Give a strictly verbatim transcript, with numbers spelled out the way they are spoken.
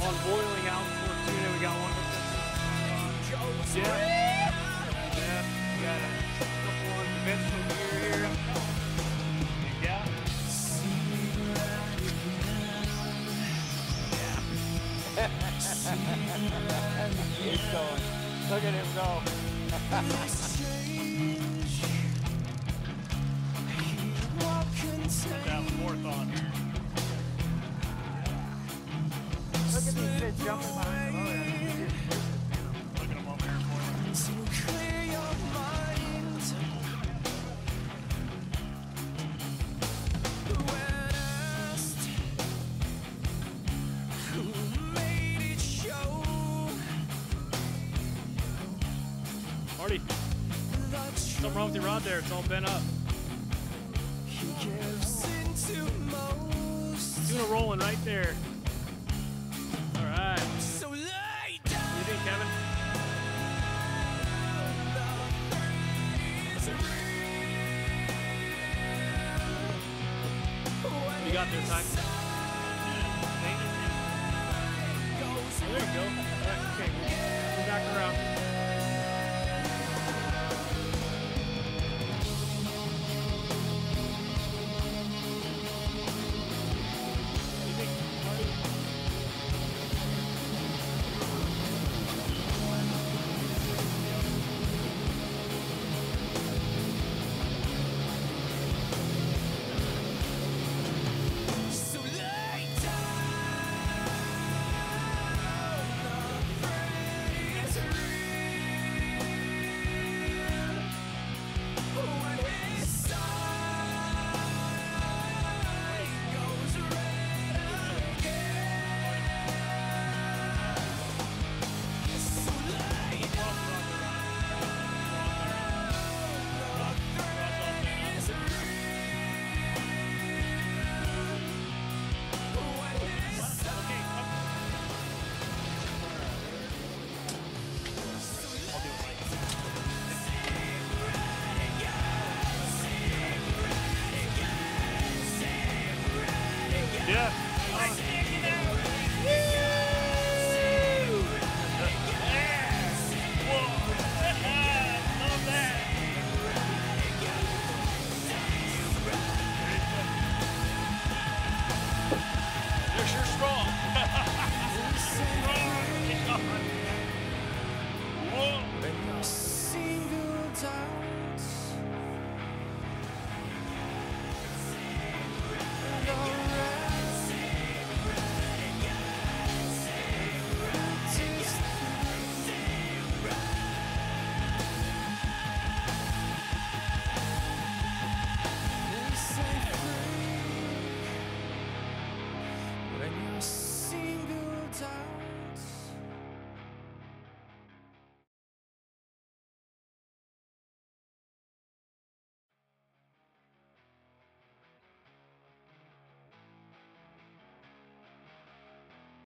on boiling out Fortuna. We got one with this. Yeah. Yeah. We got a couple on conventional gear here. Yeah. He's going. Look at him go. Put that fourth on here. Look at these kids jumping behind him. Oh, yeah. Look at them over here for you. Marty, something wrong with your rod there. It's all bent up. Doing a rolling right there. All right. What do you think, Kevin? You got this time.